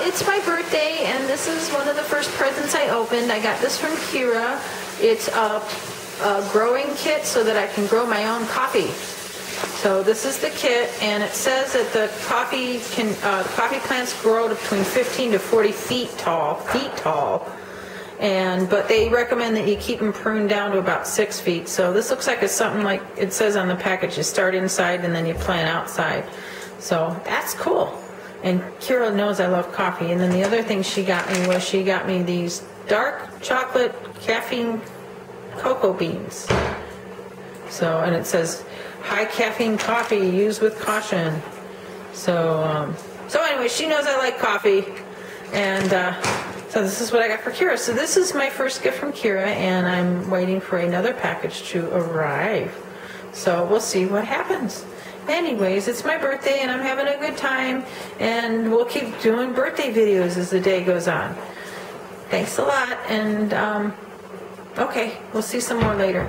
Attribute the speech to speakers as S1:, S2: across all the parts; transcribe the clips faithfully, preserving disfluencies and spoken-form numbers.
S1: it's my birthday, and this is one of the first presents I opened. I got this from Kira. It's a, a growing kit so that I can grow my own coffee. So this is the kit, and it says that the coffee can uh, coffee plants grow to between fifteen to forty feet tall, feet tall. And but they recommend that you keep them pruned down to about six feet. So this looks like it's something like it says on the package. You start inside and then you plant outside. So that's cool. And Kira knows I love coffee. And then the other thing she got me was she got me these dark chocolate caffeine cocoa beans. So, and it says high caffeine coffee, use with caution. So, um, so anyway, she knows I like coffee. And uh, so this is what I got for Kira. So this is my first gift from Kira, and I'm waiting for another package to arrive. So we'll see what happens. Anyways, it's my birthday, and I'm having a good time, and we'll keep doing birthday videos as the day goes on. Thanks a lot, and um, okay, we'll see some more later.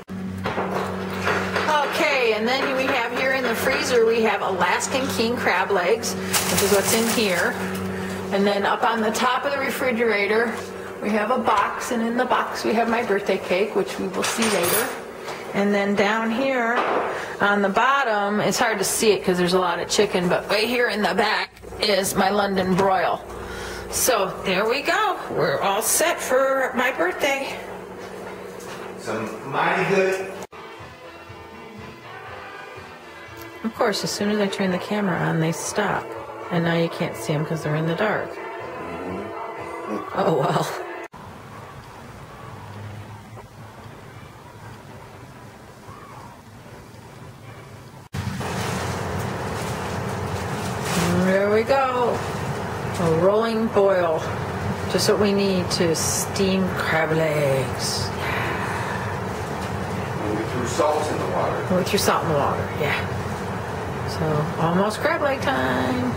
S1: Okay, and then we have here in the freezer, we have Alaskan king crab legs, which is what's in here. And then up on the top of the refrigerator, we have a box, and in the box we have my birthday cake, which we will see later. And then down here on the bottom, it's hard to see it because there's a lot of chicken, but right here in the back is my London broil. So there we go. We're all set for my birthday.
S2: Some mighty good.
S1: Of course, as soon as I turn the camera on, they stop. And now you can't see them because they're in the dark. Oh, well. There we go. A rolling boil. Just what we need to steam crab legs.
S2: And we threw salt in the water.
S1: With your salt in the water, yeah. So, almost crab leg time.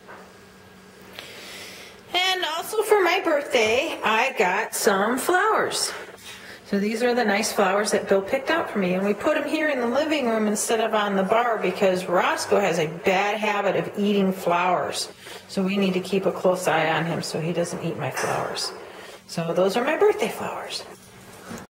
S1: And also for my birthday, I got some flowers. So these are the nice flowers that Bill picked out for me. And we put them here in the living room instead of on the bar because Roscoe has a bad habit of eating flowers. So we need to keep a close eye on him so he doesn't eat my flowers. So those are my birthday flowers.